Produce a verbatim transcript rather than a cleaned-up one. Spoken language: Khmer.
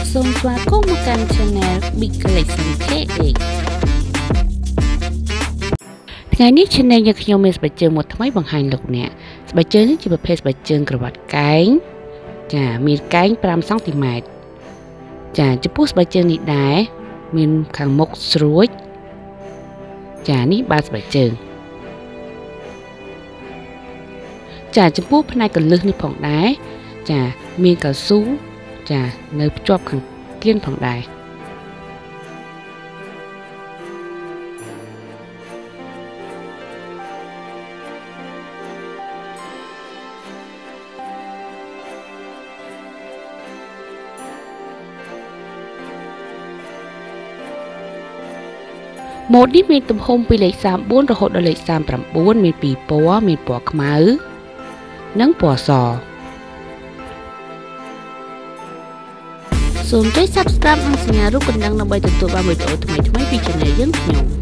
សូមស្វាគមន៍មកកាន់ Channel Big Collection เค เอ็กซ์ ថ្ងៃនេះ Channel យើងខ្ញុំមានស្បែកជើងមួយថ្មីបង្ហាញលោកអ្នកស្បែកជើងនេះជាប្រភេទស្បែកជើងក្រវ៉ាត់កែងចាមានកែងfiveសង់ទីម៉ែត្រចាចំពោះស្បែកជើងនេះដែរមានខាងមុខស្រួចចានេះបាតស្បែកជើងចាចំពោះផ្នែកកន្លឹះនេះផងដែរចាមានកៅស៊ូចានៅភ្ជាប់ខាងគៀនផងដែរម៉ូដនេះមានទំហំពីលេខthirty-fourរហូតដល់លេខthirty-nineមានពីរពណ៌មានពណ៌ខ្មៅនិងពណ៌សសូមចុច Subscribe និងសញ្ញារូបកណ្ដឹងដើម្បីទទួលបានវីដេអូថ្មីៗពី Channel យើងខ្ញុំ